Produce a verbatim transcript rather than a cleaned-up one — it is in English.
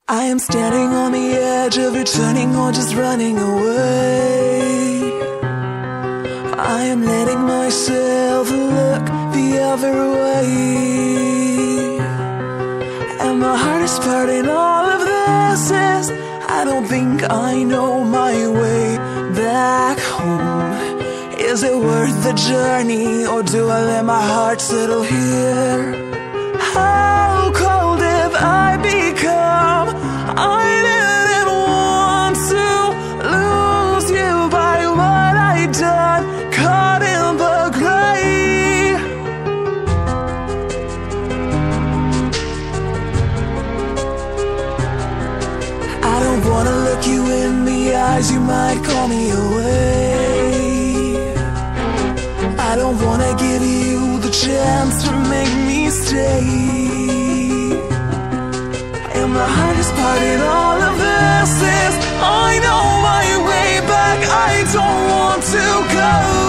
I am standing on the edge of returning or just running away. I am letting myself look the other way. And the hardest part in all of this is I don't think I know my way back home. Is it worth the journey, or do I let my heart settle here? How cold have I become? I didn't want to lose you by what I done, caught in the gray. I don't wanna look you in the eyes, you might call me away. I don't wanna give you the chance to make me stay. And the hardest part in all of this is I know my way back, I don't want to go.